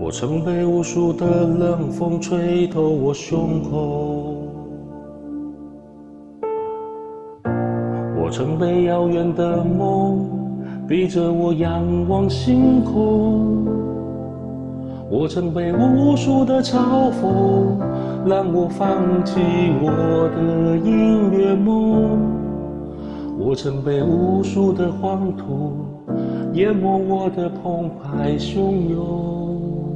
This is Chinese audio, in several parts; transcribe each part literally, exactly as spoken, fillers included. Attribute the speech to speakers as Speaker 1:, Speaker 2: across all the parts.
Speaker 1: 我曾被无数的冷风吹透我胸口，我曾被遥远的梦逼着我仰望星空，我曾被无数的嘲讽让我放弃我的音乐梦，我曾被无数的黄土淹没我的澎湃汹涌。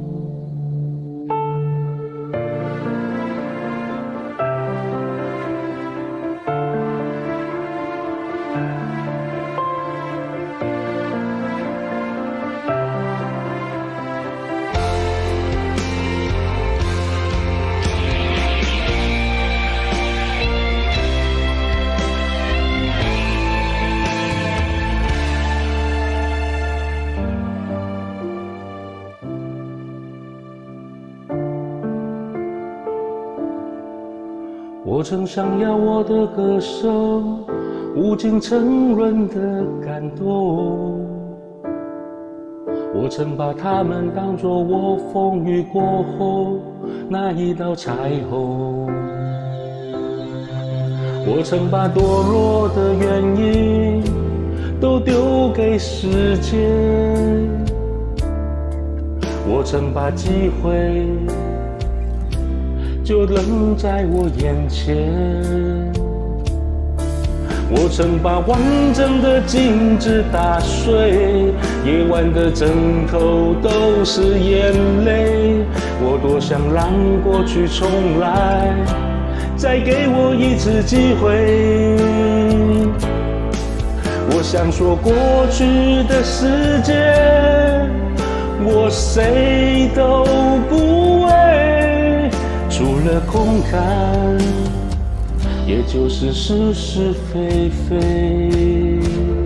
Speaker 1: 我曾想要我的歌声无尽沉润的感动，我曾把它们当作我风雨过后那一道彩虹，我曾把堕落的原因都丢给时间，我曾把机会就扔在我眼前，我曾把完整的镜子打碎，夜晚的枕头都是眼泪，我多想让过去重来，再给我一次机会。我想说过去的时间我谁都不为，除了空谈，也就是是是非非。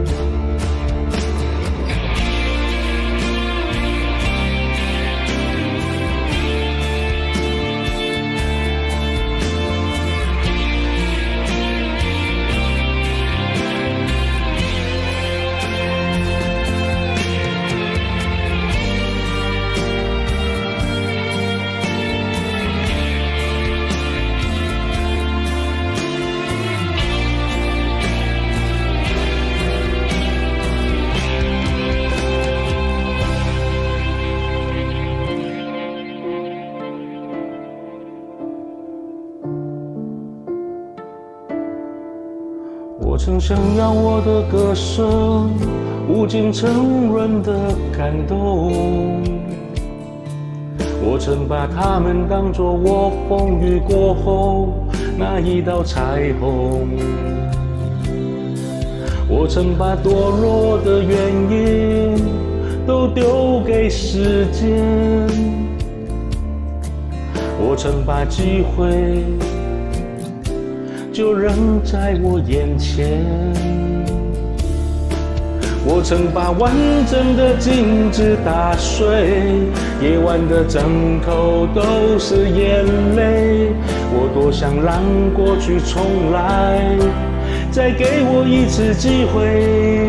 Speaker 1: 我曾想要我的歌声无尽沉润的感动，我曾把它们当作我风雨过后那一道彩虹，我曾把堕落的原因都丢给时间，我曾把机会就扔在我眼前，我曾把完整的镜子打碎，夜晚的枕头都是眼泪，我多想让过去重来，再给我一次机会。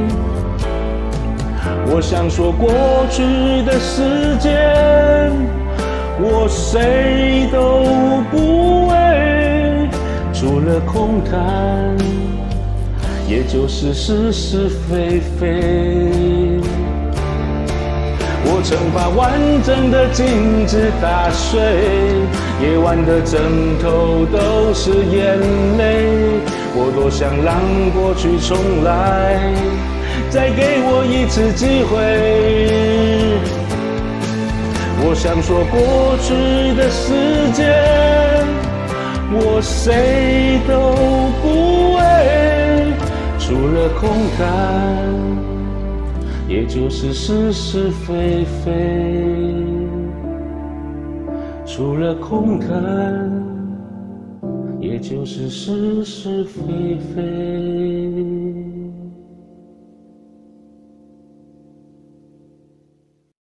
Speaker 1: 我想说过去的时间我谁都不为，除了空谈，也就是是是非非。我曾把完整的镜子打碎，夜晚的枕头都是眼泪，我多想让过去重来，再给我一次机会。我想说过去的时间我谁都不为，除了空谈，也就是是是非非。除了空谈，也就是是是非非。